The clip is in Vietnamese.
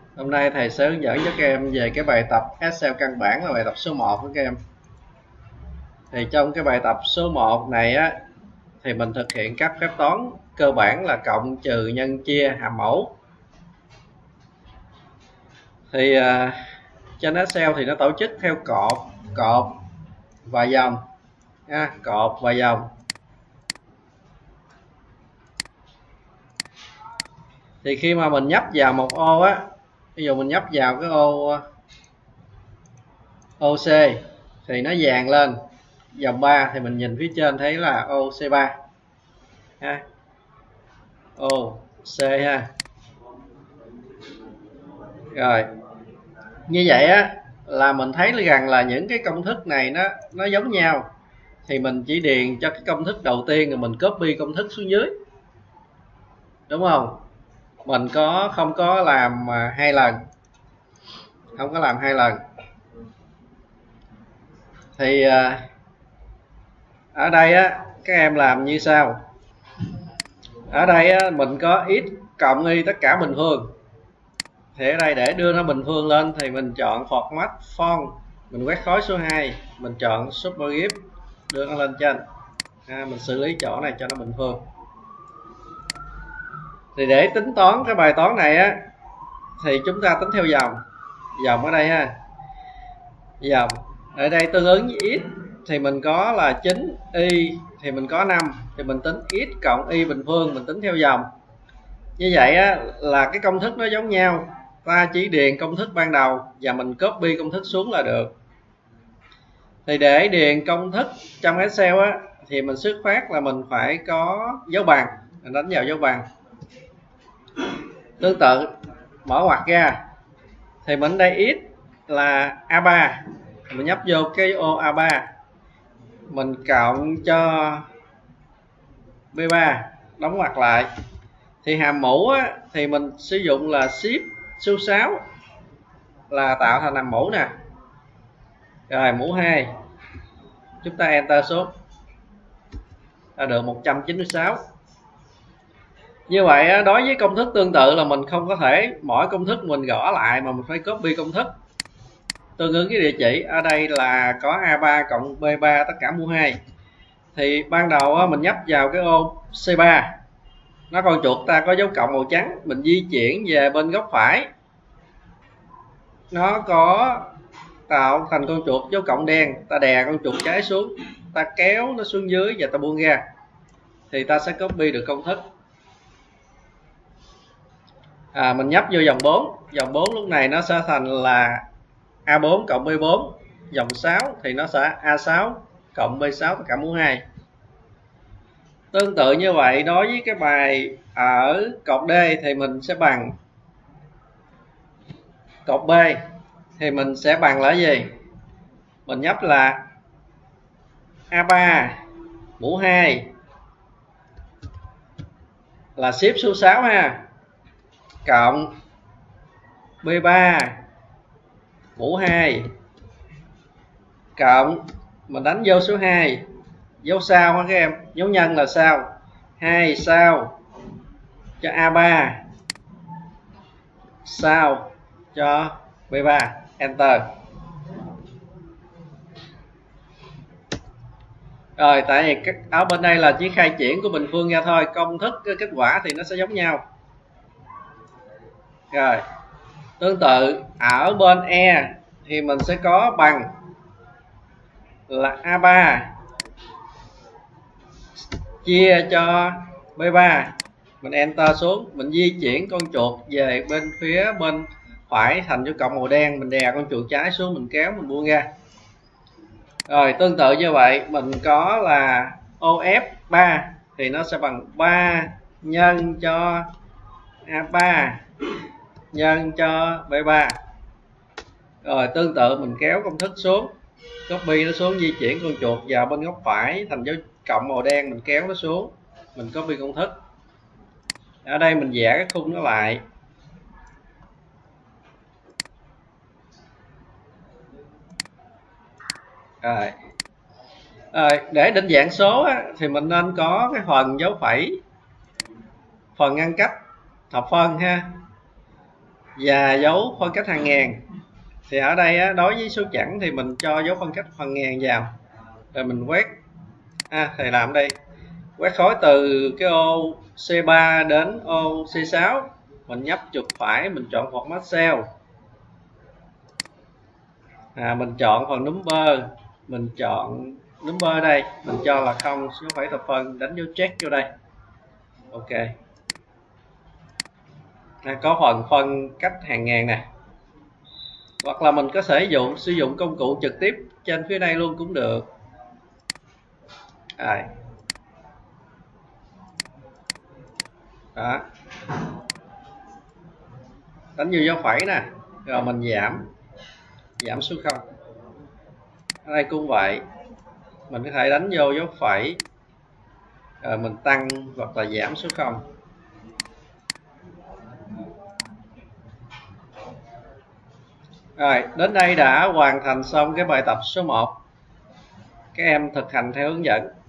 Hôm nay thầy sẽ hướng dẫn cho các em về cái bài tập Excel căn bản là bài tập số 1 của các em. Thì trong cái bài tập số 1 này á thì mình thực hiện các phép toán cơ bản là cộng, trừ, nhân, chia, hàm mẫu. Thì trên Excel thì nó tổ chức theo cột và dòng ha, cột và dòng. Thì khi mà mình nhấp vào một ô á, ví dụ mình nhấp vào cái ô C thì nó vàng lên, dòng 3 thì mình nhìn phía trên thấy là ô C3 ha, ô C ha. Rồi như vậy á là mình thấy rằng là những cái công thức này nó giống nhau, thì mình chỉ điền cho cái công thức đầu tiên rồi mình copy công thức xuống dưới, đúng không? Mình không có làm hai lần, không có làm hai lần. Thì ở đây á các em làm như sau. Ở đây á, mình có x cộng y tất cả bình phương. Thì ở đây để đưa nó bình phương lên thì mình chọn Format Font, mình quét khối số 2, mình chọn Superscript, đưa nó lên trên. Mình xử lý chỗ này cho nó bình phương. Thì để tính toán cái bài toán này á thì chúng ta tính theo dòng. Dòng ở đây ha. Dòng ở đây tương ứng với x thì mình có là 9, y thì mình có 5, thì mình tính x cộng y bình phương, mình tính theo dòng. Như vậy á là cái công thức nó giống nhau, ta chỉ điền công thức ban đầu và mình copy công thức xuống là được. Thì để điền công thức trong Excel á thì mình xuất phát là mình phải có dấu bằng, mình đánh vào dấu bằng. Tương tự mở ngoặc ra thì mình đây x là A3, mình nhấp vô cái ô A3, mình cộng cho B3, đóng ngoặc lại. Thì hàm mũ á, thì mình sử dụng là shift số 6 là tạo thành hàm mũ nè. Rồi mũ 2 chúng ta enter số là được 196. Như vậy đối với công thức tương tự là mình không có thể mỗi công thức mình gõ lại mà mình phải copy công thức tương ứng cái địa chỉ. Ở đây là có A3 cộng B3 tất cả mũ 2. Thì ban đầu mình nhấp vào cái ô C3, nó con chuột ta có dấu cộng màu trắng, mình di chuyển về bên góc phải, nó có tạo thành con chuột dấu cộng đen, ta đè con chuột trái xuống, ta kéo nó xuống dưới và ta buông ra thì ta sẽ copy được công thức. Mình nhấp vô dòng 4, dòng 4 lúc này nó sẽ thành là A4 cộng B4, dòng 6 thì nó sẽ A6 cộng B6 tất cả mũ 2. Tương tự như vậy đối với cái bài ở cột D thì mình sẽ bằng cột B thì mình sẽ bằng là gì? Mình nhấp là A3 mũ 2 là shift số 6 ha, cộng B3 mũ 2 cộng mình đánh vô số 2, dấu sao ha các em, dấu nhân là sao, 2 sao cho A3, sao cho B3, enter. Rồi tại vì ở bên đây là chỉ khai triển của bình phương ra thôi, công thức cái kết quả thì nó sẽ giống nhau. Rồi tương tự ở bên E thì mình sẽ có bằng là A3 chia cho B3, mình enter xuống, mình di chuyển con chuột về bên phía bên phải thành dấu cộng màu đen, mình đè con chuột trái xuống, mình kéo, mình buông ra. Rồi tương tự như vậy mình có là OF3 thì nó sẽ bằng 3 nhân cho A3 nhân cho B3. Rồi tương tự mình kéo công thức xuống, copy nó xuống, di chuyển con chuột vào bên góc phải thành dấu cộng màu đen, mình kéo nó xuống, mình copy công thức. Ở đây mình vẽ cái khung nó lại. Rồi để định dạng số á, thì mình nên có cái phần dấu phẩy, phần ngăn cách, thập phân ha. và dấu phân cách hàng ngàn. Thì ở đây á, đối với số chẵn thì mình cho dấu phân cách hàng ngàn vào, rồi mình quét. Thầy làm đây, quét khối từ cái ô C3 đến ô C6, mình nhấp chuột phải, mình chọn Format Cell, mình chọn phần number, mình chọn number đây, mình cho là 0, số phẩy thập phân, đánh dấu check vô đây. Ok, có phần phân cách hàng ngàn nè, hoặc là mình có thể sử dụng công cụ trực tiếp trên phía đây luôn cũng được. Đó, đánh vô dấu phẩy nè, rồi mình giảm số 0. Ở đây cũng vậy, mình có thể đánh vô dấu phẩy, rồi mình tăng hoặc là giảm số 0. Rồi, đến đây đã hoàn thành xong cái bài tập số 1. Các em thực hành theo hướng dẫn.